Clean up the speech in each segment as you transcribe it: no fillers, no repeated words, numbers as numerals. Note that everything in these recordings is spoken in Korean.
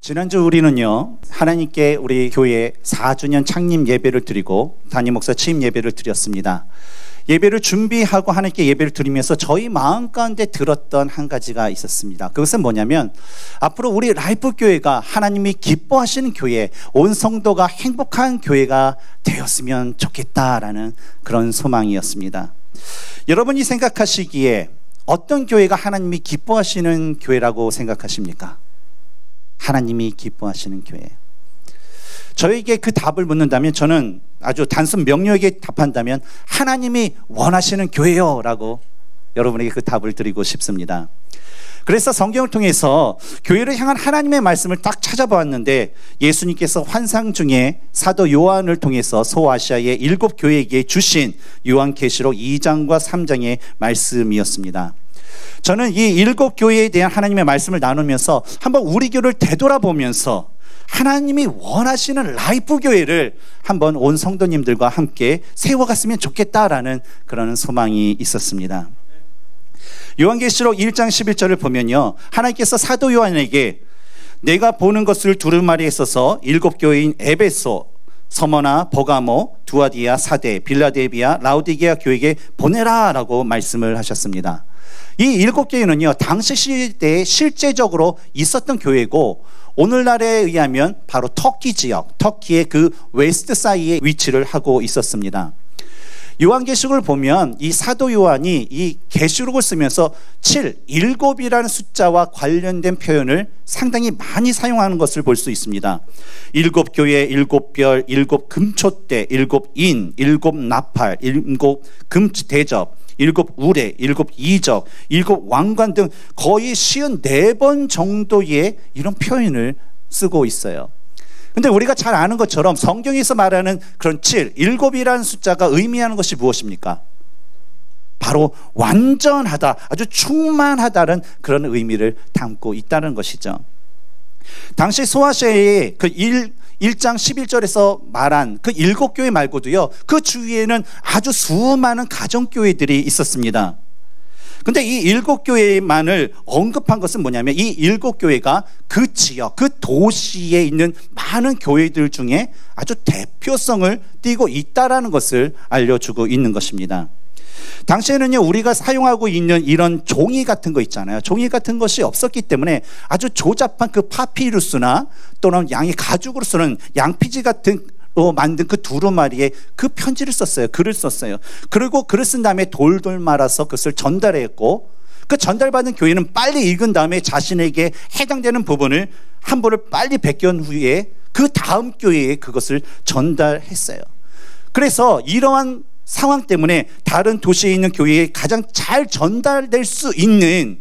지난주 우리는요, 하나님께 우리 교회 4주년 창립 예배를 드리고 담임 목사 취임 예배를 드렸습니다. 예배를 준비하고 하나님께 예배를 드리면서 저희 마음 가운데 들었던 한 가지가 있었습니다. 그것은 뭐냐면, 앞으로 우리 라이프 교회가 하나님이 기뻐하시는 교회, 온 성도가 행복한 교회가 되었으면 좋겠다라는 그런 소망이었습니다. 여러분이 생각하시기에 어떤 교회가 하나님이 기뻐하시는 교회라고 생각하십니까? 하나님이 기뻐하시는 교회. 저에게 그 답을 묻는다면 저는 아주 단순 명료하게 답한다면 하나님이 원하시는 교회요 라고 여러분에게 그 답을 드리고 싶습니다. 그래서 성경을 통해서 교회를 향한 하나님의 말씀을 딱 찾아보았는데, 예수님께서 환상 중에 사도 요한을 통해서 소아시아의 7 교회에게 주신 요한계시록 2장과 3장의 말씀이었습니다. 저는 이 7 교회에 대한 하나님의 말씀을 나누면서 한번 우리 교회를 되돌아보면서 하나님이 원하시는 라이프 교회를 한번 온 성도님들과 함께 세워갔으면 좋겠다라는 그런 소망이 있었습니다. 요한계시록 1장 11절을 보면요, 하나님께서 사도 요한에게 내가 보는 것을 두루마리에 써서 7 교회인 에베소, 서머나, 버가모, 두아디아, 사데, 빌라델비아, 라우디게아 교회에게 보내라 라고 말씀을 하셨습니다. 이 7 교회는요, 당시 시대에 실제적으로 있었던 교회고, 오늘날에 의하면 바로 터키 지역, 터키의 그 웨스트 사이에 위치를 하고 있었습니다. 요한계시록을 보면 이 사도 요한이 이 계시록을 쓰면서 7, 7이라는 숫자와 관련된 표현을 상당히 많이 사용하는 것을 볼 수 있습니다. 7 교회, 7 별, 7 금촛대, 7 인, 7 나팔, 7 금대접, 7 우레, 7 이적, 7 왕관 등 거의 54번 정도의 이런 표현을 쓰고 있어요. 근데 우리가 잘 아는 것처럼 성경에서 말하는 그런 7, 7이라는 숫자가 의미하는 것이 무엇입니까? 바로 완전하다, 아주 충만하다는 그런 의미를 담고 있다는 것이죠. 당시 소아시아의 그 1장 11절에서 말한 그 7 교회 말고도요, 그 주위에는 아주 수많은 가정교회들이 있었습니다. 근데 이 7 교회만을 언급한 것은 뭐냐면, 이 7 교회가 그 지역, 그 도시에 있는 많은 교회들 중에 아주 대표성을 띠고 있다라는 것을 알려주고 있는 것입니다. 당시에는요, 우리가 사용하고 있는 이런 종이 같은 거 있잖아요. 종이 같은 것이 없었기 때문에 아주 조잡한 그 파피루스나 또는 양의 가죽으로 쓰는 양피지 같은 만든 그 두루마리에 그 편지를 썼어요. 글을 썼어요. 그리고 글을 쓴 다음에 돌돌 말아서 그것을 전달했고, 그 전달받은 교회는 빨리 읽은 다음에 자신에게 해당되는 부분을 한 번을 빨리 베껴온 후에 그 다음 교회에 그것을 전달했어요. 그래서 이러한 상황 때문에 다른 도시에 있는 교회에 가장 잘 전달될 수 있는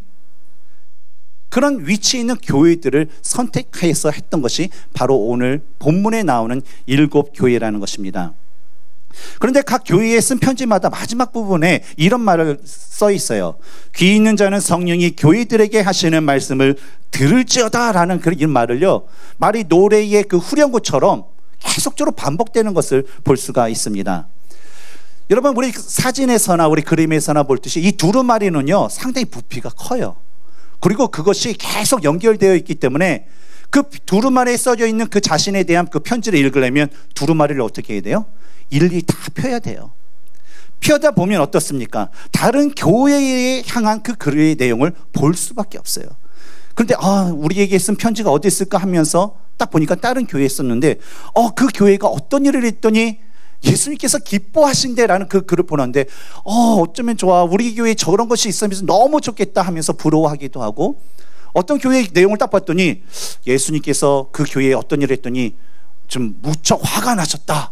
그런 위치에 있는 교회들을 선택해서 했던 것이 바로 오늘 본문에 나오는 7 교회라는 것입니다. 그런데 각 교회에 쓴 편지마다 마지막 부분에 이런 말을 써 있어요. 귀 있는 자는 성령이 교회들에게 하시는 말씀을 들을지어다 라는 그런 말을요, 말이 노래의 그 후렴구처럼 계속적으로 반복되는 것을 볼 수가 있습니다. 여러분, 우리 사진에서나 우리 그림에서나 볼 듯이 이 두루마리는요, 상당히 부피가 커요. 그리고 그것이 계속 연결되어 있기 때문에 그 두루마리에 써져 있는 그 자신에 대한 그 편지를 읽으려면 두루마리를 어떻게 해야 돼요? 일일이 다 펴야 돼요. 펴다 보면 어떻습니까? 다른 교회에 향한 그 글의 내용을 볼 수밖에 없어요. 그런데 우리에게 쓴 편지가 어디 있을까 하면서 딱 보니까 다른 교회에 썼는데, 그 교회가 어떤 일을 했더니 예수님께서 기뻐하신대라는 그 글을 보는데, 어쩌면 좋아, 우리 교회에 저런 것이 있으면서 너무 좋겠다 하면서 부러워하기도 하고, 어떤 교회의 내용을 딱 봤더니 예수님께서 그 교회에 어떤 일을 했더니 좀 무척 화가 나셨다,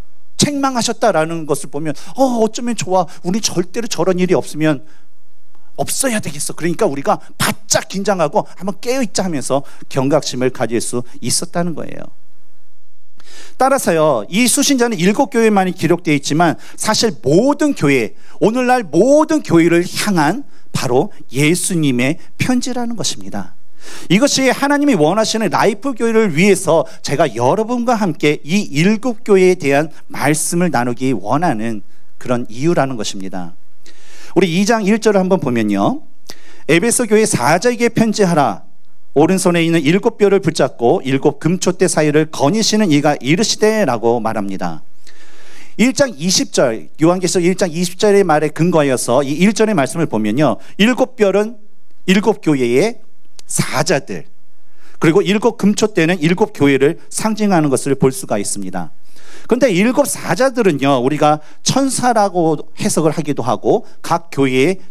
책망하셨다라는 것을 보면 어쩌면 좋아, 우리 절대로 저런 일이 없어야 되겠어. 그러니까 우리가 바짝 긴장하고 한번 깨어있자 하면서 경각심을 가질 수 있었다는 거예요. 따라서요, 이 수신자는 7 교회만이 기록되어 있지만 사실 모든 교회, 오늘날 모든 교회를 향한 바로 예수님의 편지라는 것입니다. 이것이 하나님이 원하시는 라이프 교회를 위해서 제가 여러분과 함께 이 7 교회에 대한 말씀을 나누기 원하는 그런 이유라는 것입니다. 우리 2장 1절을 한번 보면요, 에베소 교회 사자에게 편지하라. 오른손에 있는 7뼈를 붙잡고 7 금촛대 사이를 거니시는 이가 이르시되라고 말합니다. 1장 20절, 요한계시록 1장 20절의 말에 근거하여서 이 1절의 말씀을 보면요, 7뼈는 7교회의 사자들, 그리고 7 금촛대는 7 교회를 상징하는 것을 볼 수가 있습니다. 그런데 7 사자들은요, 우리가 천사라고 해석을 하기도 하고 각 교회의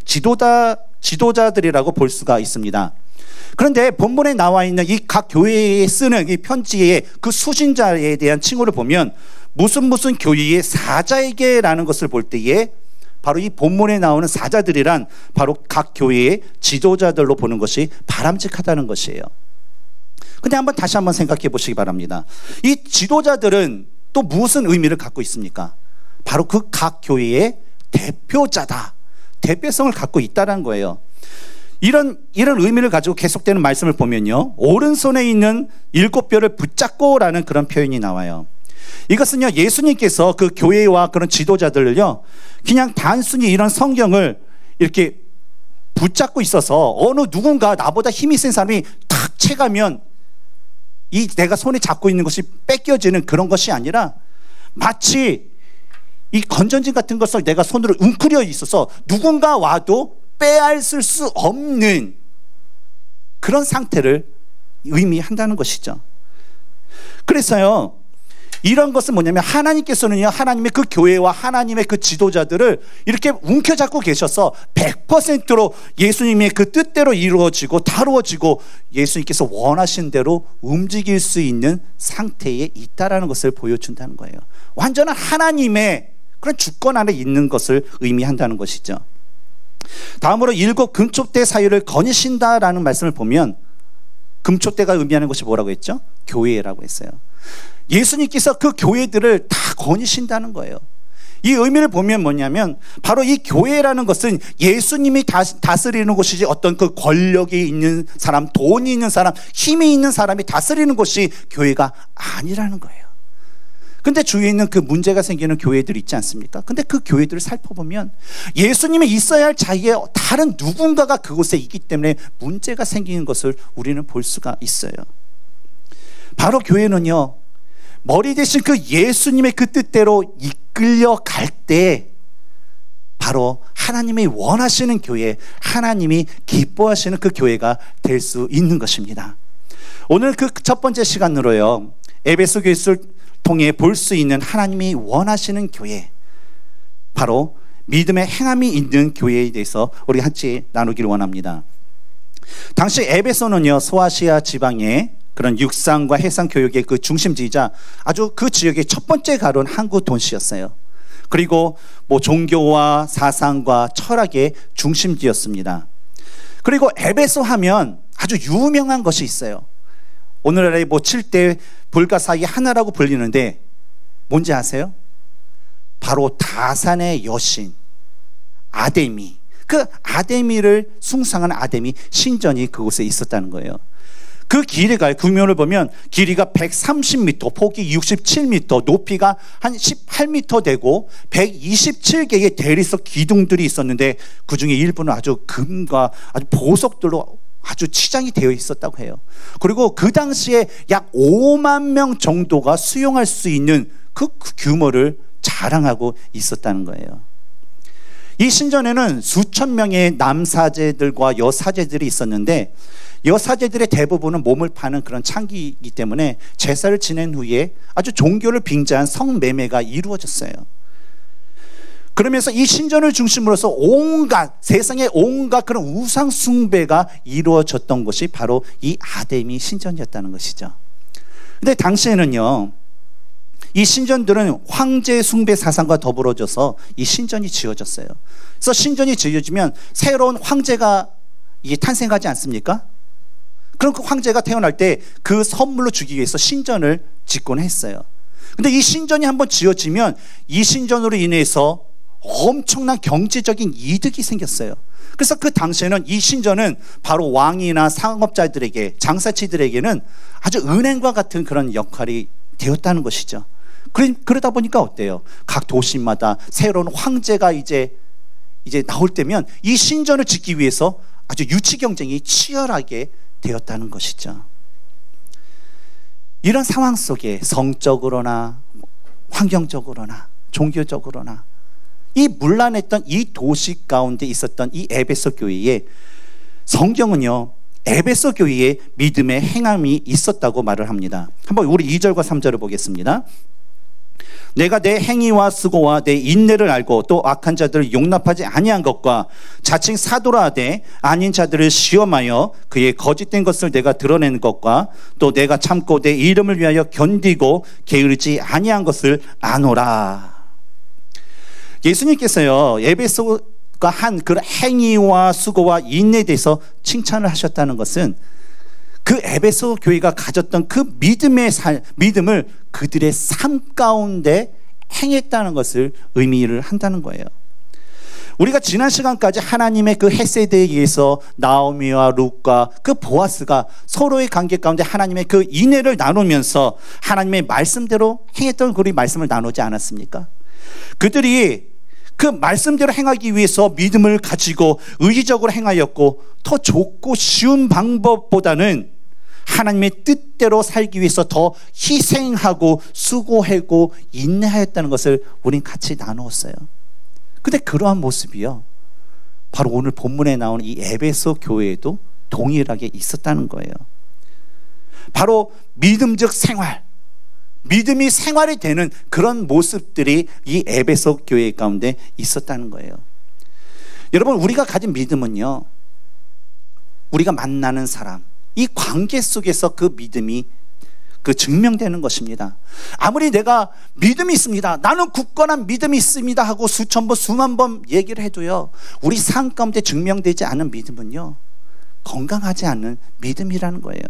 지도자들이라고 볼 수가 있습니다. 그런데 본문에 나와 있는 이 각 교회에 쓰는 이 편지의 그 수신자에 대한 칭호를 보면 무슨 교회의 사자에게라는 것을 볼 때에 바로 이 본문에 나오는 사자들이란 바로 각 교회의 지도자들로 보는 것이 바람직하다는 것이에요. 근데 다시 한번 생각해 보시기 바랍니다. 이 지도자들은 또 무슨 의미를 갖고 있습니까? 바로 그 각 교회의 대표자다, 대표성을 갖고 있다는 거예요. 이런 의미를 가지고 계속되는 말씀을 보면요, 오른손에 있는 7뼈를 붙잡고라는 그런 표현이 나와요. 이것은요, 예수님께서 그 교회와 그런 지도자들을요, 그냥 단순히 이런 성경을 이렇게 붙잡고 있어서 어느 누군가 나보다 힘이 센 사람이 탁 채가면 이 내가 손에 잡고 있는 것이 뺏겨지는 그런 것이 아니라 마치 이 건전지 같은 것을 내가 손으로 웅크려 있어서 누군가 와도 빼앗을 수 없는 그런 상태를 의미한다는 것이죠. 그래서요, 이런 것은 뭐냐면 하나님께서는요, 하나님의 그 교회와 하나님의 그 지도자들을 이렇게 움켜잡고 계셔서 100%로 예수님의 그 뜻대로 이루어지고 다루어지고 예수님께서 원하신 대로 움직일 수 있는 상태에 있다라는 것을 보여준다는 거예요. 완전한 하나님의 그런 주권 안에 있는 것을 의미한다는 것이죠. 다음으로 7 금촛대 사이를 거니신다라는 말씀을 보면 금촛대가 의미하는 것이 뭐라고 했죠? 교회라고 했어요. 예수님께서 그 교회들을 다 거니신다는 거예요. 이 의미를 보면 뭐냐면 바로 이 교회라는 것은 예수님이 다스리는 곳이지 어떤 그 권력이 있는 사람, 돈이 있는 사람, 힘이 있는 사람이 다스리는 곳이 교회가 아니라는 거예요. 근데 주위에 있는 그 문제가 생기는 교회들이 있지 않습니까? 근데 그 교회들을 살펴보면 예수님이 있어야 할 자리에 다른 누군가가 그곳에 있기 때문에 문제가 생기는 것을 우리는 볼 수가 있어요. 바로 교회는요, 머리 대신 그 예수님의 그 뜻대로 이끌려 갈 때 바로 하나님이 원하시는 교회, 하나님이 기뻐하시는 그 교회가 될 수 있는 것입니다. 오늘 그 첫 번째 시간으로요, 에베소 교회를 통해 볼 수 있는 하나님이 원하시는 교회, 바로 믿음의 행함이 있는 교회에 대해서 우리 같이 나누기를 원합니다. 당시 에베소는요, 소아시아 지방의 그런 육상과 해상 교육의 그 중심지이자 아주 그 지역의 첫 번째 가로운 항구 도시였어요. 그리고 종교와 사상과 철학의 중심지였습니다. 그리고 에베소 하면 아주 유명한 것이 있어요. 오늘날의 7대 불가사의 하나라고 불리는데 뭔지 아세요? 바로 다산의 여신 아데미, 그 아데미를 숭상한 아데미 신전이 그곳에 있었다는 거예요. 그 길이가, 구면을 보면 길이가 130m, 폭이 67m, 높이가 한 18m 되고 127개의 대리석 기둥들이 있었는데 그 중에 일부는 아주 금과 아주 보석들로 아주 치장이 되어 있었다고 해요. 그리고 그 당시에 약 5만 명 정도가 수용할 수 있는 그 규모를 자랑하고 있었다는 거예요. 이 신전에는 수천 명의 남사제들과 여사제들이 있었는데 여사제들의 대부분은 몸을 파는 그런 창기이기 때문에 제사를 지낸 후에 아주 종교를 빙자한 성매매가 이루어졌어요. 그러면서 이 신전을 중심으로서 세상의 온갖 그런 우상 숭배가 이루어졌던 것이 바로 이 아데미 신전이었다는 것이죠. 근데 당시에는요, 이 신전들은 황제 숭배 사상과 더불어져서 이 신전이 지어졌어요. 그래서 신전이 지어지면 새로운 황제가 탄생하지 않습니까? 그럼 그 황제가 태어날 때 그 선물로 주기 위해서 신전을 짓곤 했어요. 근데 이 신전이 한번 지어지면 이 신전으로 인해서 엄청난 경제적인 이득이 생겼어요. 그래서 그 당시에는 이 신전은 바로 왕이나 상업자들에게, 장사치들에게는 아주 은행과 같은 그런 역할이 되었다는 것이죠. 그러다 보니까 어때요? 각 도시마다 새로운 황제가 이제 나올 때면 이 신전을 짓기 위해서 아주 유치 경쟁이 치열하게 되었다는 것이죠. 이런 상황 속에 성적으로나 환경적으로나 종교적으로나 이 문란했던 이 도시 가운데 있었던 이 에베소 교회에 성경은요, 에베소 교회에 믿음의 행함이 있었다고 말을 합니다. 한번 우리 2절과 3절을 보겠습니다. 내가 내 행위와 수고와 내 인내를 알고 또 악한 자들을 용납하지 아니한 것과 자칭 사도라 하되 아닌 자들을 시험하여 그의 거짓된 것을 내가 드러내는 것과 또 내가 참고 내 이름을 위하여 견디고 게으르지 아니한 것을 아노라. 예수님께서요, 에베소가 한 그 행위와 수고와 인내에 대해서 칭찬을 하셨다는 것은 그 에베소 교회가 가졌던 그 믿음을 그들의 삶 가운데 행했다는 것을 의미를 한다는 거예요. 우리가 지난 시간까지 하나님의 그 헤세드에 의해서 나오미와 룻과 그 보아스가 서로의 관계 가운데 하나님의 그 인애를 나누면서 하나님의 말씀대로 행했던 그 말씀을 나누지 않았습니까? 그들이 그 말씀대로 행하기 위해서 믿음을 가지고 의지적으로 행하였고, 더 좋고 쉬운 방법보다는 하나님의 뜻대로 살기 위해서 더 희생하고 수고하고 인내하였다는 것을 우린 같이 나누었어요. 근데 그러한 모습이요, 바로 오늘 본문에 나오는 이 에베소 교회에도 동일하게 있었다는 거예요. 바로 믿음적 생활, 믿음이 생활이 되는 그런 모습들이 이 에베소 교회 가운데 있었다는 거예요. 여러분, 우리가 가진 믿음은요, 우리가 만나는 사람, 이 관계 속에서 그 믿음이 그 증명되는 것입니다. 아무리 내가 믿음이 있습니다, 나는 굳건한 믿음이 있습니다 하고 수천 번 수만 번 얘기를 해도요, 우리 삶 가운데 증명되지 않은 믿음은요, 건강하지 않은 믿음이라는 거예요.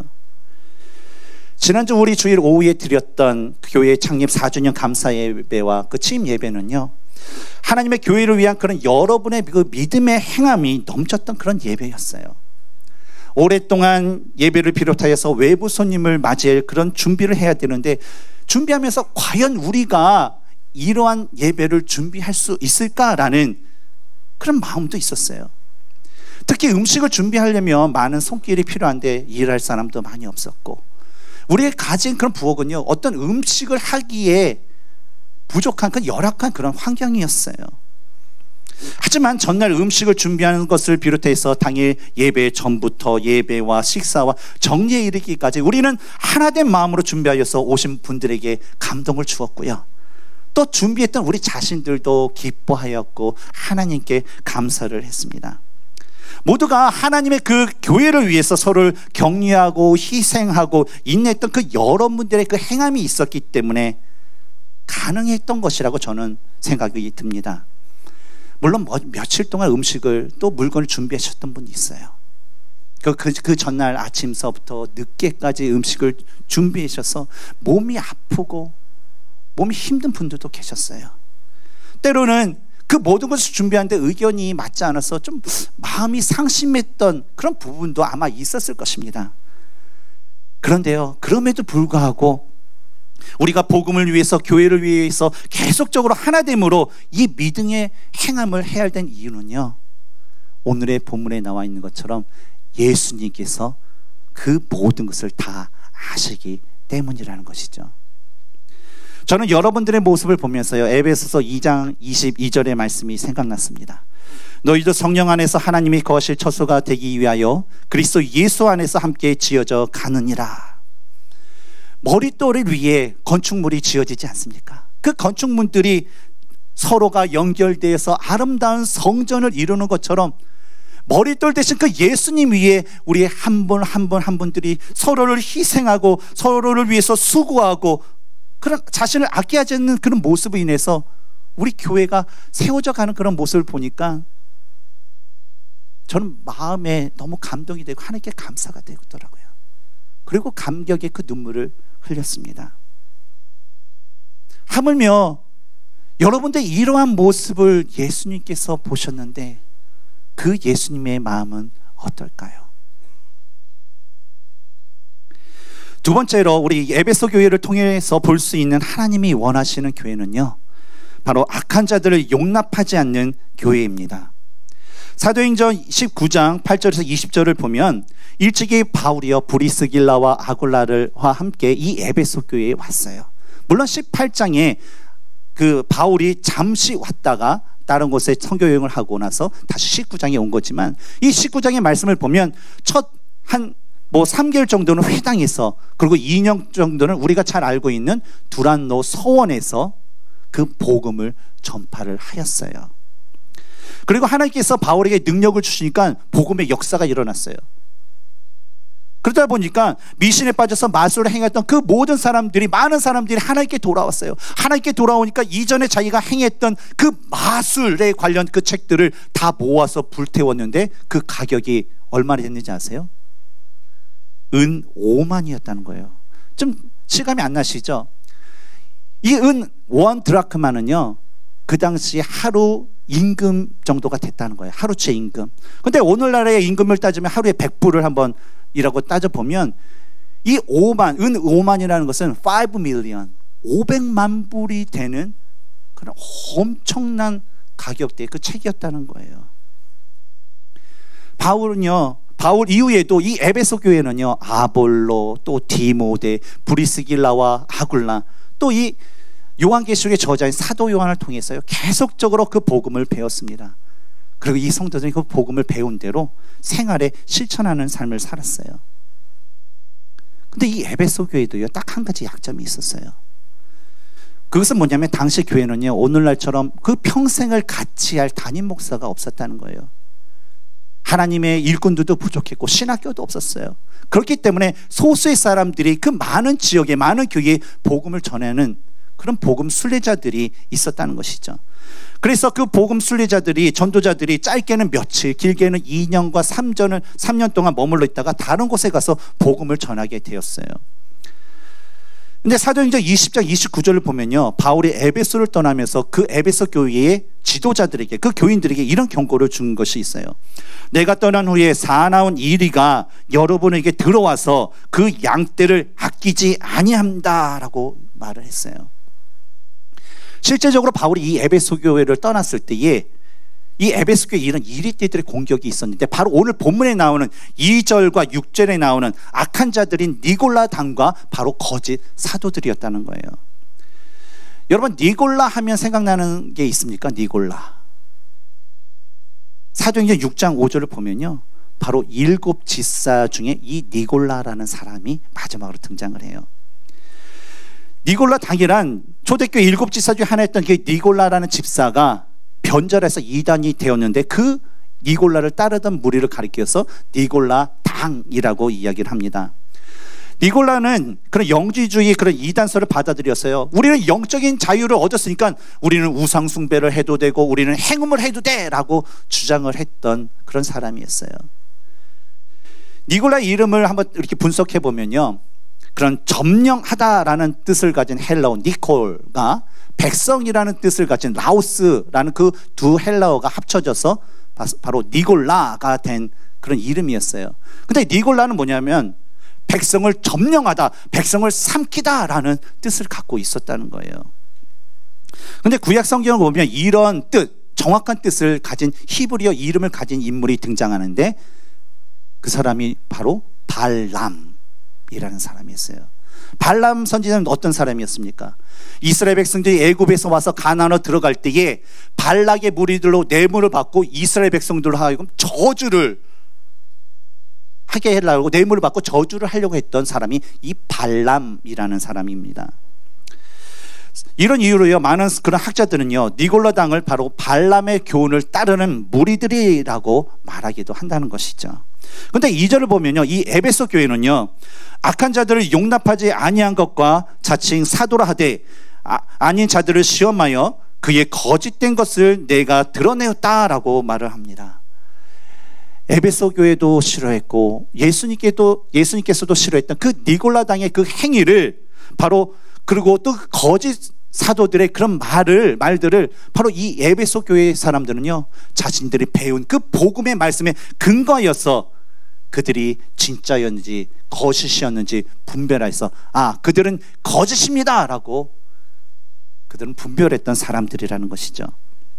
지난주 우리 주일 오후에 드렸던 교회 창립 4주년 감사 예배와 그 취임 예배는요, 하나님의 교회를 위한 그런 여러분의 그 믿음의 행함이 넘쳤던 그런 예배였어요. 오랫동안 예배를 비롯하여서 외부 손님을 맞이할 그런 준비를 해야 되는데, 준비하면서 과연 우리가 이러한 예배를 준비할 수 있을까라는 그런 마음도 있었어요. 특히 음식을 준비하려면 많은 손길이 필요한데 일할 사람도 많이 없었고, 우리가 가진 그런 부엌은요, 어떤 음식을 하기에 부족한 그 열악한 그런 환경이었어요. 하지만 전날 음식을 준비하는 것을 비롯해서 당일 예배 전부터 예배와 식사와 정리에 이르기까지 우리는 하나된 마음으로 준비하여서 오신 분들에게 감동을 주었고요, 또 준비했던 우리 자신들도 기뻐하였고 하나님께 감사를 했습니다. 모두가 하나님의 그 교회를 위해서 서로를 격려하고 희생하고 인내했던 그 여러분들의 그 행함이 있었기 때문에 가능했던 것이라고 저는 생각이 듭니다. 물론 며칠 동안 음식을 또 물건을 준비하셨던 분이 있어요. 그 전날 아침서부터 늦게까지 음식을 준비하셔서 몸이 아프고 몸이 힘든 분들도 계셨어요. 때로는 그 모든 것을 준비하는데 의견이 맞지 않아서 좀 마음이 상심했던 그런 부분도 아마 있었을 것입니다. 그런데요, 그럼에도 불구하고 우리가 복음을 위해서, 교회를 위해서 계속적으로 하나됨으로 이 믿음의 행함을 해야 된 이유는요, 오늘의 본문에 나와 있는 것처럼 예수님께서 그 모든 것을 다 아시기 때문이라는 것이죠. 저는 여러분들의 모습을 보면서요, 에베소서 2장 22절의 말씀이 생각났습니다. 너희도 성령 안에서 하나님이 거하실 처소가 되기 위하여 그리스도 예수 안에서 함께 지어져 가느니라. 머릿돌을 위해 건축물이 지어지지 않습니까? 그 건축물들이 서로가 연결되어서 아름다운 성전을 이루는 것처럼 머릿돌 대신 그 예수님 위에 우리 한 분 한 분 한 분들이 서로를 희생하고 서로를 위해서 수고하고 그런 자신을 아끼지 않는 그런 모습으로 인해서 우리 교회가 세워져 가는 그런 모습을 보니까 저는 마음에 너무 감동이 되고 하나님께 감사가 되더라고요. 그리고 감격의 그 눈물을 흘렸습니다. 하물며 여러분들 이러한 모습을 예수님께서 보셨는데 그 예수님의 마음은 어떨까요? 두 번째로 우리 에베소 교회를 통해서 볼 수 있는 하나님이 원하시는 교회는요, 바로 악한 자들을 용납하지 않는 교회입니다. 사도행전 19장 8절에서 20절을 보면 일찍이 바울이요 브리스길라와 아굴라와 함께 이 에베소 교회에 왔어요. 물론 18장에 그 바울이 잠시 왔다가 다른 곳에 선교 여행을 하고 나서 다시 19장에 온 거지만, 이 19장의 말씀을 보면 첫 한 3개월 정도는 회당에서, 그리고 2년 정도는 우리가 잘 알고 있는 두란노 서원에서 그 복음을 전파를 하였어요. 그리고 하나님께서 바울에게 능력을 주시니까 복음의 역사가 일어났어요. 그러다 보니까 미신에 빠져서 마술을 행했던 그 모든 사람들이, 많은 사람들이 하나님께 돌아왔어요. 하나님께 돌아오니까 이전에 자기가 행했던 그 마술에 관련 그 책들을 다 모아서 불태웠는데 그 가격이 얼마나 됐는지 아세요? 은 5만이었다는 거예요. 좀 실감이 안 나시죠? 이 은 1 드라크마는요, 그 당시 하루 임금 정도가 됐다는 거예요. 하루치 임금. 근데 오늘날의 임금을 따지면 하루에 100불을 한번 이라고 따져보면, 이 5만, 은 5만이라는 것은 5 밀리언, 500만 불이 되는 그런 엄청난 가격대의 그 책이었다는 거예요. 바울 이후에도 이 에베소 교회는요, 아볼로, 또 디모데, 브리스길라와 아굴라, 또 이 요한계시록의 저자인 사도 요한을 통해서요, 계속적으로 그 복음을 배웠습니다. 그리고 이 성도들이 그 복음을 배운 대로 생활에 실천하는 삶을 살았어요. 근데 이 에베소 교회도요, 딱 한 가지 약점이 있었어요. 그것은 뭐냐면, 당시 교회는요, 오늘날처럼 그 평생을 같이 할 담임 목사가 없었다는 거예요. 하나님의 일꾼들도 부족했고 신학교도 없었어요. 그렇기 때문에 소수의 사람들이 그 많은 지역에, 많은 교회에 복음을 전하는 그런 복음 순례자들이 있었다는 것이죠. 그래서 그 복음 순례자들이, 전도자들이 짧게는 며칠, 길게는 2년과 3년 동안 머물러 있다가 다른 곳에 가서 복음을 전하게 되었어요. 근데 사도행전 20장 29절을 보면요, 바울이 에베소를 떠나면서 그 에베소 교회의 지도자들에게, 그 교인들에게 이런 경고를 준 것이 있어요. 내가 떠난 후에 사나운 이리가 여러분에게 들어와서 그 양떼를 아끼지 아니한다라고 말을 했어요. 실제적으로 바울이 이 에베소 교회를 떠났을 때에 이 에베소 교회에 이런 이리떼들의 공격이 있었는데, 바로 오늘 본문에 나오는 2절과 6절에 나오는 악한 자들인 니골라 당과 바로 거짓 사도들이었다는 거예요. 여러분, 니골라 하면 생각나는 게 있습니까? 니골라. 사도행전 6장 5절을 보면요, 바로 7 지사 중에 이 니골라라는 사람이 마지막으로 등장을 해요. 니골라 당이란 초대교회 7 지사 중에 하나였던 그 니골라라는 집사가 변절해서 이단이 되었는데, 그 니골라를 따르던 무리를 가리켜서 니골라 당이라고 이야기를 합니다. 니골라는 그런 영지주의, 그런 이단설을 받아들였어요. 우리는 영적인 자유를 얻었으니까 우리는 우상숭배를 해도 되고 우리는 행음을 해도 돼 라고 주장을 했던 그런 사람이었어요. 니골라의 이름을 한번 이렇게 분석해 보면요, 그런 점령하다라는 뜻을 가진 헬라어 니콜과 백성이라는 뜻을 가진 라오스라는 그 두 헬라어가 합쳐져서 바로 니골라가 된 그런 이름이었어요. 근데 니골라는 뭐냐면 백성을 점령하다, 백성을 삼키다라는 뜻을 갖고 있었다는 거예요. 근데 구약 성경을 보면 이런 뜻, 정확한 뜻을 가진 히브리어 이름을 가진 인물이 등장하는데, 그 사람이 바로 발람이라는 사람이었어요. 발람 선지자는 어떤 사람이었습니까? 이스라엘 백성들이 애굽에서 와서 가나안으로 들어갈 때에 발락의 무리들로 뇌물을 받고 이스라엘 백성들로 하여금 저주를 하게 하려고, 뇌물을 받고 저주를 하려고 했던 사람이 이 발람이라는 사람입니다. 이런 이유로요, 많은 그런 학자들은요, 니골라 당을 바로 발람의 교훈을 따르는 무리들이라고 말하기도 한다는 것이죠. 근데 2절을 보면요, 이 에베소 교회는요, 악한 자들을 용납하지 아니한 것과 자칭 사도라 하되 아닌 자들을 시험하여 그의 거짓된 것을 내가 드러내었다라고 말을 합니다. 에베소 교회도 싫어했고 예수님께서도 싫어했던 그 니골라 당의 그 행위를, 바로 그리고 또 거짓 사도들의 그런 말들을 바로 이 에베소 교회 사람들은요, 자신들이 배운 그 복음의 말씀에 근거하여서 그들이 진짜였는지 거짓이었는지 분별해서, 그들은 거짓입니다 라고 그들은 분별했던 사람들이라는 것이죠.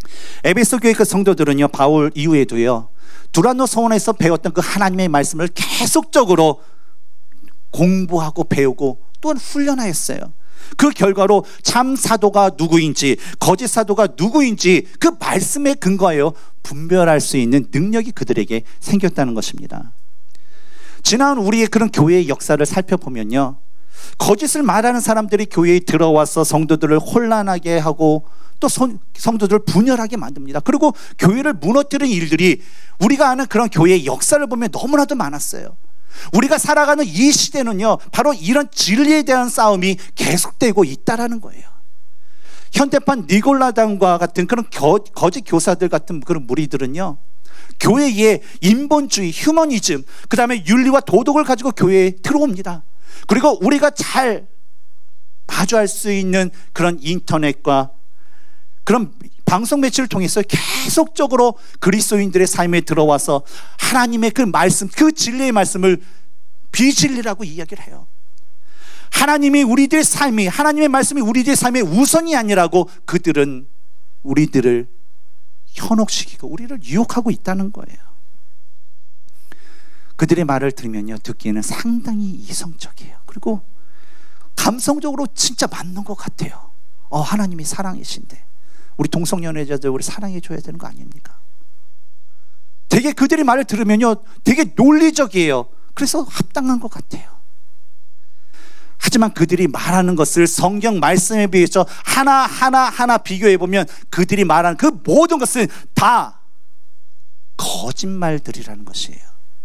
에베소 교회 그 성도들은요, 바울 이후에도요, 두란노 서원에서 배웠던 그 하나님의 말씀을 계속적으로 공부하고 배우고 또한 훈련하였어요. 그 결과로 참 사도가 누구인지 거짓 사도가 누구인지 그 말씀에 근거하여 분별할 수 있는 능력이 그들에게 생겼다는 것입니다. 지난 우리의 그런 교회의 역사를 살펴보면요, 거짓을 말하는 사람들이 교회에 들어와서 성도들을 혼란하게 하고 또 성도들을 분열하게 만듭니다. 그리고 교회를 무너뜨리는 일들이 우리가 아는 그런 교회의 역사를 보면 너무나도 많았어요. 우리가 살아가는 이 시대는요, 바로 이런 진리에 대한 싸움이 계속되고 있다라는 거예요. 현대판 니골라당과 같은 그런 거짓 교사들 같은 그런 무리들은요, 교회에 인본주의, 휴머니즘, 그 다음에 윤리와 도덕을 가지고 교회에 들어옵니다. 그리고 우리가 잘 마주할 수 있는 그런 인터넷과 그런 방송 매체를 통해서 계속적으로 그리스도인들의 삶에 들어와서 하나님의 그 말씀, 그 진리의 말씀을 비진리라고 이야기를 해요. 하나님이 우리들의 삶이, 하나님의 말씀이 우리들의 삶의 우선이 아니라고 그들은 우리들을 현혹시키고 우리를 유혹하고 있다는 거예요. 그들의 말을 들으면요, 듣기에는 상당히 이성적이에요. 그리고 감성적으로 진짜 맞는 것 같아요. 하나님이 사랑이신데 우리 동성연애자들 우리 사랑해 줘야 되는 거 아닙니까? 되게 그들의 말을 들으면요, 되게 논리적이에요. 그래서 합당한 것 같아요. 하지만 그들이 말하는 것을 성경 말씀에 비해서 하나 비교해 보면 그들이 말하는 그 모든 것은 다 거짓말들이라는 것이에요.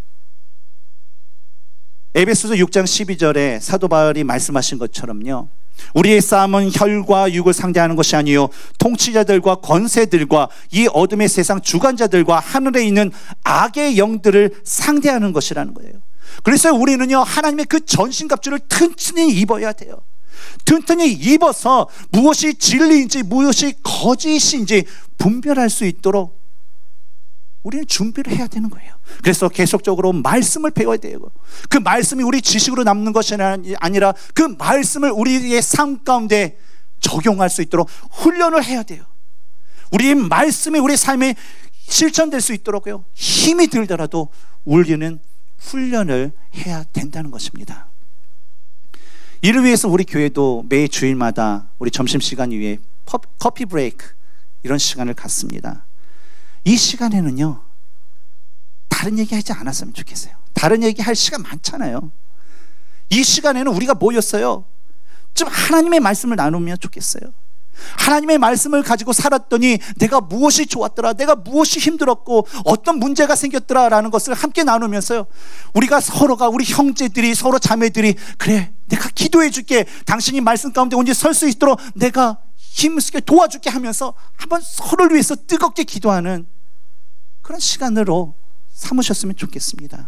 에베소서 6장 12절에 사도 바울이 말씀하신 것처럼요, 우리의 싸움은 혈과 육을 상대하는 것이 아니요 통치자들과 권세들과 이 어둠의 세상 주관자들과 하늘에 있는 악의 영들을 상대하는 것이라는 거예요. 그래서 우리는요, 하나님의 그 전신갑주를 튼튼히 입어야 돼요. 튼튼히 입어서 무엇이 진리인지 무엇이 거짓인지 분별할 수 있도록 우리는 준비를 해야 되는 거예요. 그래서 계속적으로 말씀을 배워야 돼요. 그 말씀이 우리 지식으로 남는 것이 아니라 그 말씀을 우리의 삶 가운데 적용할 수 있도록 훈련을 해야 돼요. 우리의 말씀이 우리 삶에 실천될 수 있도록요, 힘이 들더라도 우리는 훈련을 해야 된다는 것입니다. 이를 위해서 우리 교회도 매 주일마다 우리 점심시간 이후에 커피 브레이크 이런 시간을 갖습니다. 이 시간에는요, 다른 얘기 하지 않았으면 좋겠어요. 다른 얘기 할 시간 많잖아요. 이 시간에는 우리가 모였어요. 좀 하나님의 말씀을 나누면 좋겠어요. 하나님의 말씀을 가지고 살았더니 내가 무엇이 좋았더라, 내가 무엇이 힘들었고 어떤 문제가 생겼더라 라는 것을 함께 나누면서요, 우리가 서로가, 우리 형제들이, 서로 자매들이, 그래 내가 기도해 줄게, 당신이 말씀 가운데 언제 설 수 있도록 내가 힘쓰게 도와줄게 하면서 한번 서로를 위해서 뜨겁게 기도하는 그런 시간으로 삼으셨으면 좋겠습니다.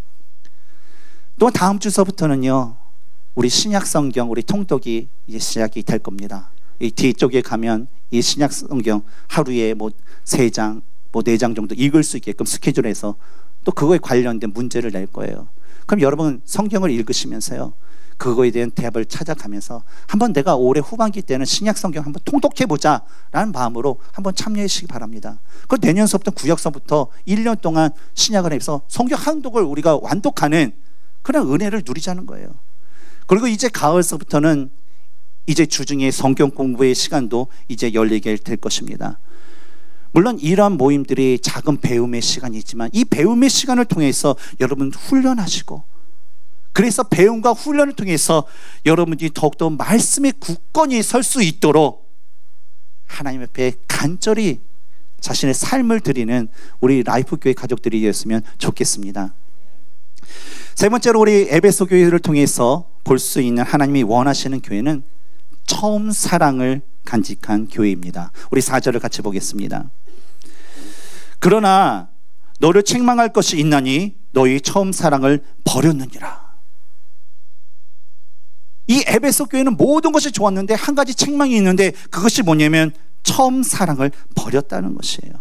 또 다음 주서부터는요, 우리 신약 성경, 우리 통독이 이제 시작이 될 겁니다. 이 뒤쪽에 가면 이 신약 성경 하루에 뭐 3장, 뭐 4장 정도 읽을 수 있게끔 스케줄해서 또 그거에 관련된 문제를 낼 거예요. 그럼 여러분 성경을 읽으시면서요, 그거에 대한 대답을 찾아가면서 한번 내가 올해 후반기 때는 신약 성경 한번 통독해보자 라는 마음으로 한번 참여해 주시기 바랍니다. 그 내년서부터 구역서부터 1년 동안 신약을 해서 성경 한독을 우리가 완독하는 그런 은혜를 누리자는 거예요. 그리고 이제 가을서부터는 이제 주중에 성경 공부의 시간도 이제 열리게 될 것입니다. 물론 이러한 모임들이 작은 배움의 시간이지만 이 배움의 시간을 통해서 여러분 훈련하시고, 그래서 배움과 훈련을 통해서 여러분들이 더욱더 말씀에 굳건히 설 수 있도록 하나님 앞에 간절히 자신의 삶을 드리는 우리 라이프교회 가족들이 되었으면 좋겠습니다. 세 번째로 우리 에베소 교회를 통해서 볼 수 있는 하나님이 원하시는 교회는 처음 사랑을 간직한 교회입니다. 우리 4절을 같이 보겠습니다. 그러나 너를 책망할 것이 있나니 너희 처음 사랑을 버렸느니라. 이 에베소 교회는 모든 것이 좋았는데 한 가지 책망이 있는데 그것이 뭐냐면 처음 사랑을 버렸다는 것이에요.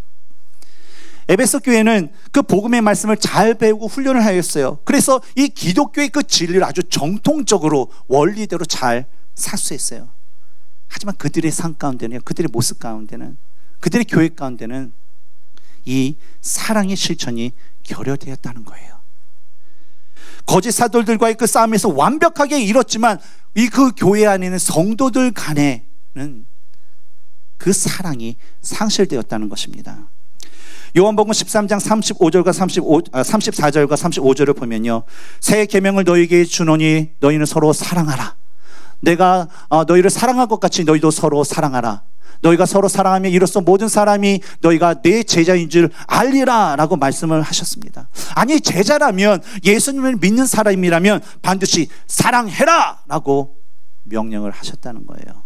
에베소 교회는 그 복음의 말씀을 잘 배우고 훈련을 하였어요. 그래서 이 기독교의 그 진리를 아주 정통적으로 원리대로 잘 사수했어요. 하지만 그들의 삶 가운데는, 그들의 모습 가운데는 그들의 교회 가운데는 이 사랑의 실천이 결여되었다는 거예요. 거짓 사도들과의 그 싸움에서 완벽하게 이뤘지만 이 그 교회 안에는 성도들 간에는 그 사랑이 상실되었다는 것입니다. 요한복음 13장 34절과 35절을 보면요, 새 계명을 너희에게 주노니 너희는 서로 사랑하라. 내가 너희를 사랑한 것 같이 너희도 서로 사랑하라. 너희가 서로 사랑하면 이로써 모든 사람이 너희가 내 제자인 줄 알리라 라고 말씀을 하셨습니다. 아니, 제자라면, 예수님을 믿는 사람이라면 반드시 사랑해라 라고 명령을 하셨다는 거예요.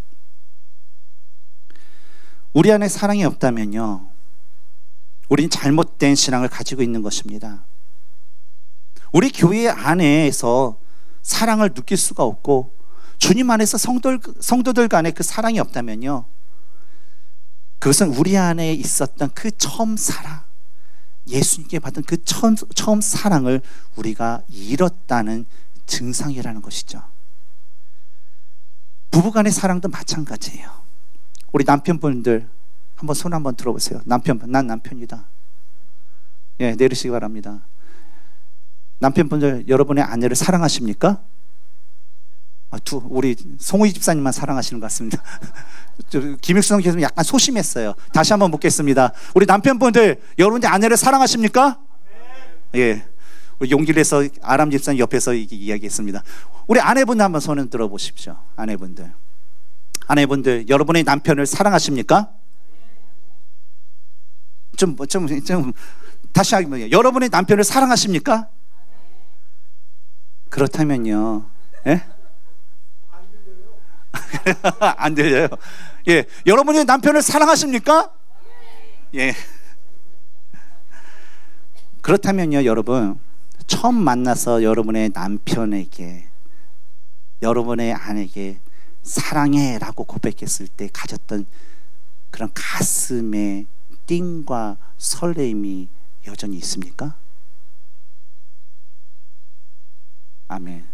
우리 안에 사랑이 없다면요, 우리는 잘못된 신앙을 가지고 있는 것입니다. 우리 교회 안에서 사랑을 느낄 수가 없고 주님 안에서 성도들 간에 그 사랑이 없다면요, 그것은 우리 안에 있었던 그 처음 사랑, 예수님께 받은 그 처음 사랑을 우리가 잃었다는 증상이라는 것이죠. 부부간의 사랑도 마찬가지예요. 우리 남편분들 한번 손 한번 들어보세요. 난 남편이다. 예, 내리시기 바랍니다. 남편분들, 여러분의 아내를 사랑하십니까? 우리 송우희 집사님만 사랑하시는 것 같습니다. 김익수 교수님 약간 소심했어요. 다시 한번 묻겠습니다. 우리 남편분들, 여러분의 아내를 사랑하십니까? 예, 우리 용기를 해서 아람 집사님 옆에서 이야기했습니다. 우리 아내분들 한번 손을 들어보십시오. 아내분들, 여러분의 남편을 사랑하십니까? 좀 다시 하기만, 여러분의 남편을 사랑하십니까? 그렇다면요, 예? 안 들려요. 예, 여러분의 남편을 사랑하십니까? 예. 그렇다면요, 여러분, 처음 만나서 여러분의 남편에게, 여러분의 아내에게 사랑해 라고 고백했을 때 가졌던 그런 가슴의 띵과 설렘이 여전히 있습니까? 아멘.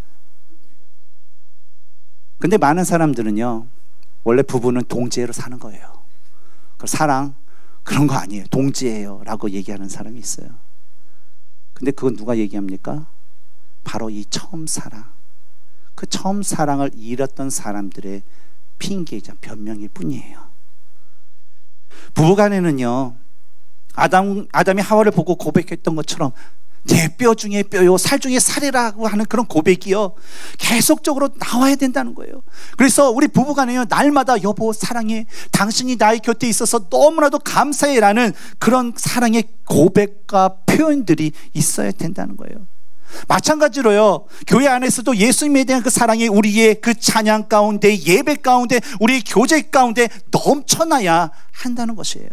근데 많은 사람들은요, 원래 부부는 동지애로 사는 거예요. 사랑 그런 거 아니에요, 동지애요 라고 얘기하는 사람이 있어요. 근데 그건 누가 얘기합니까? 바로 이 처음 사랑, 그 처음 사랑을 잃었던 사람들의 핑계이자 변명일 뿐이에요. 부부간에는요, 아담이 하와를 보고 고백했던 것처럼 내 뼈 중에 뼈요, 살 중에 살이라고 하는 그런 고백이요, 계속적으로 나와야 된다는 거예요. 그래서 우리 부부간에요, 날마다 여보 사랑해, 당신이 나의 곁에 있어서 너무나도 감사해 라는 그런 사랑의 고백과 표현들이 있어야 된다는 거예요. 마찬가지로요, 교회 안에서도 예수님에 대한 그 사랑이 우리의 그 찬양 가운데, 예배 가운데, 우리의 교제 가운데 넘쳐나야 한다는 것이에요.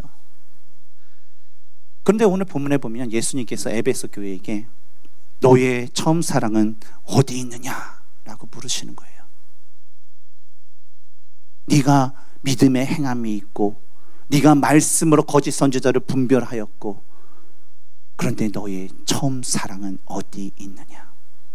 그런데 오늘 본문에 보면 예수님께서 에베소 교회에게 너의 처음 사랑은 어디 있느냐 라고 물으시는 거예요. 네가 믿음의 행함이 있고, 네가 말씀으로 거짓 선지자를 분별하였고, 그런데 너의 처음 사랑은 어디 있느냐.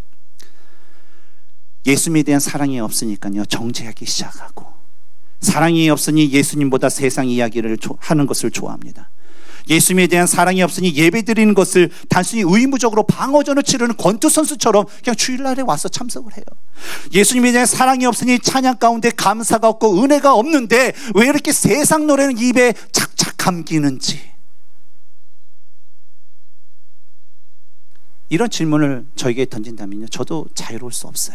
예수님에 대한 사랑이 없으니까요, 정죄하기 시작하고, 사랑이 없으니 예수님보다 세상 이야기를 하는 것을 좋아합니다. 예수님에 대한 사랑이 없으니 예배 드리는 것을 단순히 의무적으로 방어전을 치르는 권투 선수처럼 그냥 주일날에 와서 참석을 해요. 예수님에 대한 사랑이 없으니 찬양 가운데 감사가 없고 은혜가 없는데 왜 이렇게 세상 노래는 입에 착착 감기는지, 이런 질문을 저에게 던진다면요, 저도 자유로울 수 없어요.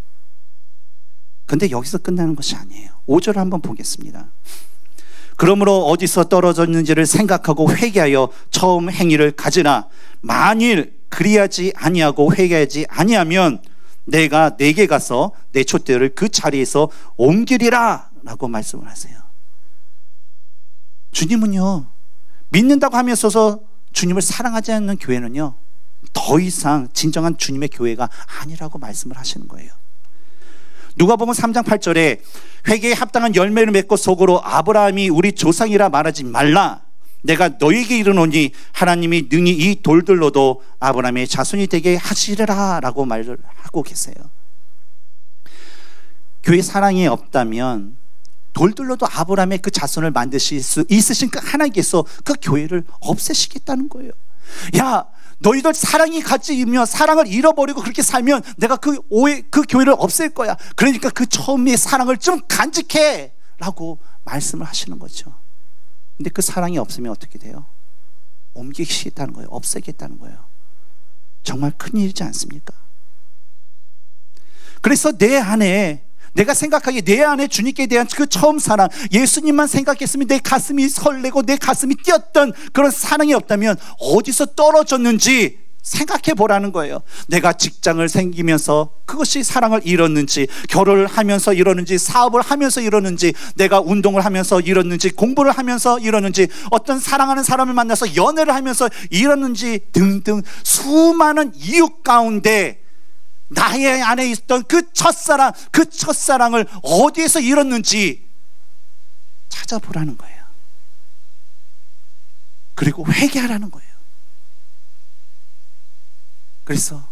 근데 여기서 끝나는 것이 아니에요. 5절을 한번 보겠습니다. 그러므로 어디서 떨어졌는지를 생각하고 회개하여 처음 행위를 가지라. 만일 그리하지 아니하고 회개하지 아니하면 내가 내게 가서 내 촛대를 그 자리에서 옮기리라 라고 말씀을 하세요. 주님은요, 믿는다고 하면서 주님을 사랑하지 않는 교회는요, 더 이상 진정한 주님의 교회가 아니라고 말씀을 하시는 거예요. 누가복음 3장 8절에 회개에 합당한 열매를 맺고 속으로 아브라함이 우리 조상이라 말하지 말라. 내가 너에게 이르노니 하나님이 능히 이 돌들로도 아브라함의 자손이 되게 하시리라 라고 말을 하고 계세요. 교회 사랑이 없다면 돌들로도 아브라함의 그 자손을 만드실 수 있으신 그 하나님께서 그 교회를 없애시겠다는 거예요. 야, 너희들 사랑이 가지면 사랑을 잃어버리고 그렇게 살면 내가 그 교회를 없앨 거야. 그러니까 그 처음의 사랑을 좀 간직해 라고 말씀을 하시는 거죠. 근데 그 사랑이 없으면 어떻게 돼요? 옮기시겠다는 거예요. 없애겠다는 거예요. 정말 큰일이지 않습니까? 그래서 내 안에, 내가 생각하기에 내 안에 주님께 대한 그 처음 사랑, 예수님만 생각했으면 내 가슴이 설레고 내 가슴이 뛰었던 그런 사랑이 없다면 어디서 떨어졌는지 생각해 보라는 거예요. 내가 직장을 생기면서 그것이 사랑을 잃었는지, 결혼을 하면서 잃었는지, 사업을 하면서 잃었는지, 내가 운동을 하면서 잃었는지, 공부를 하면서 잃었는지, 어떤 사랑하는 사람을 만나서 연애를 하면서 잃었는지 등등 수많은 이유 가운데 나의 안에 있던 그 첫사랑을 어디에서 잃었는지 찾아보라는 거예요. 그리고 회개하라는 거예요. 그래서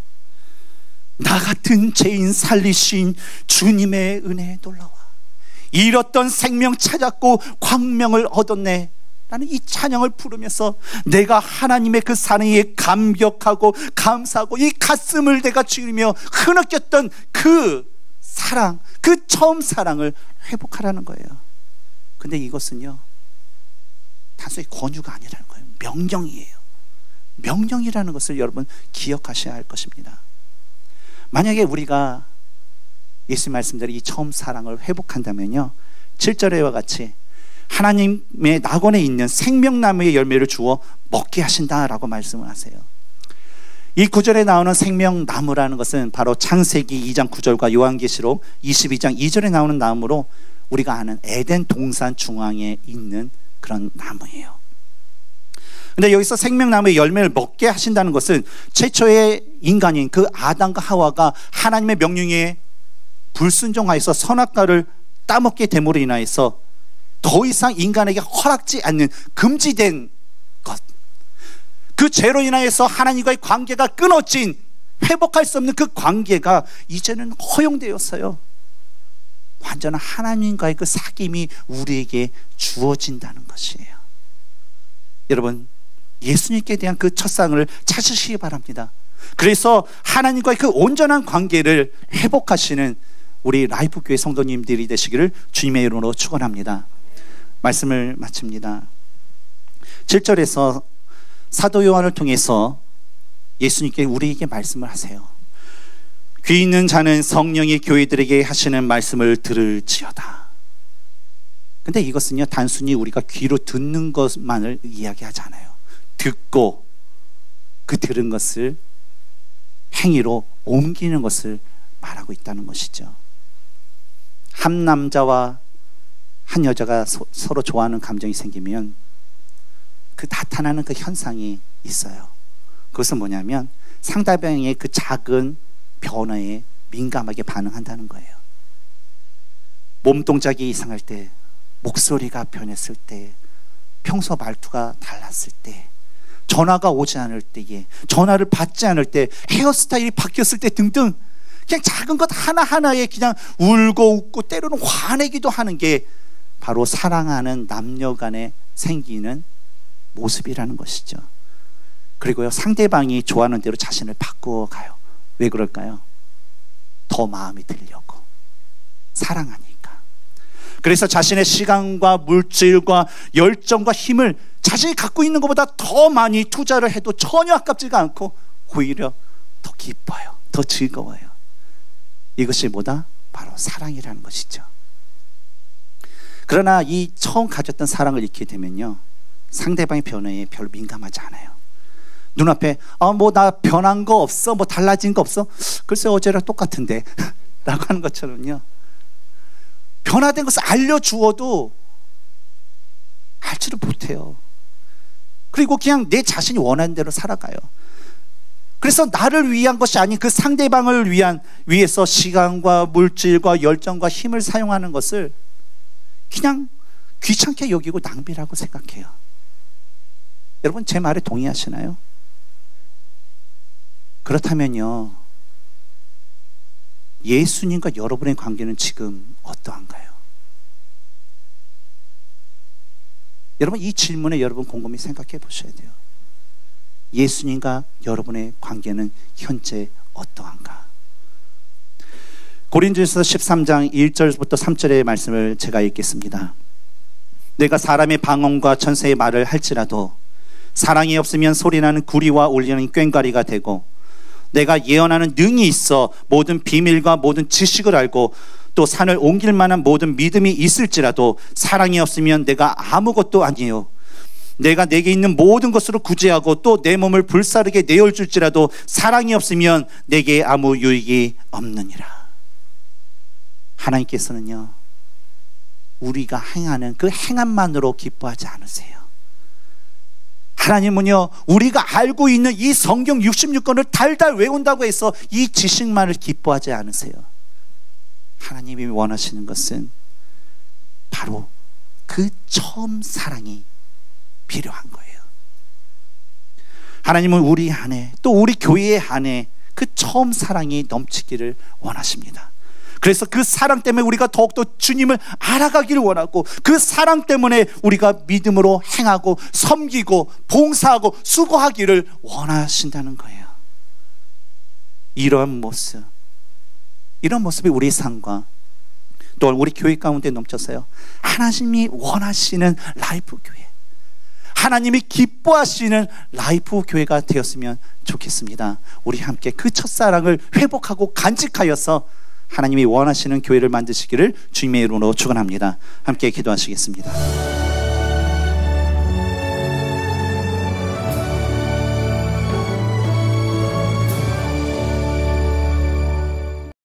나 같은 죄인 살리신 주님의 은혜에 놀라와 잃었던 생명 찾았고 광명을 얻었네 라는 이 찬양을 부르면서 내가 하나님의 그 사랑에 감격하고 감사하고 이 가슴을 내가 주이며 흐느꼈던 그 사랑, 그 처음 사랑을 회복하라는 거예요. 근데 이것은요 단순히 권유가 아니라는 거예요. 명령이에요. 명령이라는 것을 여러분 기억하셔야 할 것입니다. 만약에 우리가 예수님 말씀대로 이 처음 사랑을 회복한다면요 7절에와 같이 하나님의 낙원에 있는 생명나무의 열매를 주어 먹게 하신다라고 말씀을 하세요. 이 구절에 나오는 생명나무라는 것은 바로 창세기 2장 9절과 요한계시록 22장 2절에 나오는 나무로 우리가 아는 에덴 동산 중앙에 있는 그런 나무예요. 근데 여기서 생명나무의 열매를 먹게 하신다는 것은 최초의 인간인 그 아담과 하와가 하나님의 명령에 불순종하여서 선악과를 따먹게 됨으로 인하여서 더 이상 인간에게 허락지 않는 금지된 것, 그 죄로 인하여서 하나님과의 관계가 끊어진 회복할 수 없는 그 관계가 이제는 허용되었어요. 완전한 하나님과의 그 사귐이 우리에게 주어진다는 것이에요. 여러분 예수님께 대한 그 첫상을 찾으시기 바랍니다. 그래서 하나님과의 그 온전한 관계를 회복하시는 우리 라이프교회 성도님들이 되시기를 주님의 이름으로 축원합니다. 말씀을 마칩니다. 7절에서 사도 요한을 통해서 예수님께 우리에게 말씀을 하세요. 귀 있는 자는 성령이 교회들에게 하시는 말씀을 들을지어다. 근데 이것은요 단순히 우리가 귀로 듣는 것만을 이야기하지 않아요. 듣고 그 들은 것을 행위로 옮기는 것을 말하고 있다는 것이죠. 한 남자와 한 여자가 서로 좋아하는 감정이 생기면 그 나타나는 그 현상이 있어요. 그것은 뭐냐면 상대방의 그 작은 변화에 민감하게 반응한다는 거예요. 몸동작이 이상할 때, 목소리가 변했을 때, 평소 말투가 달랐을 때, 전화가 오지 않을 때에, 전화를 받지 않을 때, 헤어스타일이 바뀌었을 때 등등 그냥 작은 것 하나하나에 그냥 울고 웃고 때로는 화내기도 하는 게 바로 사랑하는 남녀 간에 생기는 모습이라는 것이죠. 그리고요 상대방이 좋아하는 대로 자신을 바꾸어 가요. 왜 그럴까요? 더 마음이 들려고, 사랑하니까. 그래서 자신의 시간과 물질과 열정과 힘을 자신이 갖고 있는 것보다 더 많이 투자를 해도 전혀 아깝지가 않고 오히려 더 기뻐요, 더 즐거워요. 이것이 뭐다? 바로 사랑이라는 것이죠. 그러나 이 처음 가졌던 사랑을 잃게 되면요 상대방의 변화에 별로 민감하지 않아요. 눈앞에 뭐 나 변한 거 없어? 뭐 달라진 거 없어? 글쎄 어제랑 똑같은데 라고 하는 것처럼요 변화된 것을 알려주어도 알지를 못해요. 그리고 그냥 내 자신이 원하는 대로 살아가요. 그래서 나를 위한 것이 아닌 그 상대방을 위해서 시간과 물질과 열정과 힘을 사용하는 것을 그냥 귀찮게 여기고 낭비라고 생각해요. 여러분 제 말에 동의하시나요? 그렇다면요 예수님과 여러분의 관계는 지금 어떠한가요? 여러분, 이 질문에 여러분 곰곰이 생각해 보셔야 돼요. 예수님과 여러분의 관계는 현재 어떠한가? 고린도전서 13장 1절부터 3절의 말씀을 제가 읽겠습니다. 내가 사람의 방언과 천사의 말을 할지라도 사랑이 없으면 소리나는 구리와 울리는 꽹과리가 되고, 내가 예언하는 능이 있어 모든 비밀과 모든 지식을 알고 또 산을 옮길 만한 모든 믿음이 있을지라도 사랑이 없으면 내가 아무것도 아니에요. 내가 내게 있는 모든 것으로 구제하고 또 내 몸을 불사르게 내어줄지라도 사랑이 없으면 내게 아무 유익이 없느니라. 하나님께서는요, 우리가 행하는 그 행함만으로 기뻐하지 않으세요. 하나님은요, 우리가 알고 있는 이 성경 66권을 달달 외운다고 해서 이 지식만을 기뻐하지 않으세요. 하나님이 원하시는 것은 바로 그 처음 사랑이 필요한 거예요. 하나님은 우리 안에, 또 우리 교회 안에 그 처음 사랑이 넘치기를 원하십니다. 그래서 그 사랑 때문에 우리가 더욱더 주님을 알아가기를 원하고, 그 사랑 때문에 우리가 믿음으로 행하고 섬기고 봉사하고 수고하기를 원하신다는 거예요. 이런 모습이 우리 삶과 또 우리 교회 가운데 넘쳐서요, 하나님이 원하시는 라이프 교회, 하나님이 기뻐하시는 라이프 교회가 되었으면 좋겠습니다. 우리 함께 그 첫사랑을 회복하고 간직하여서 하나님이 원하시는 교회를 만드시기를 주님의 이름으로 축원합니다. 함께 기도하시겠습니다.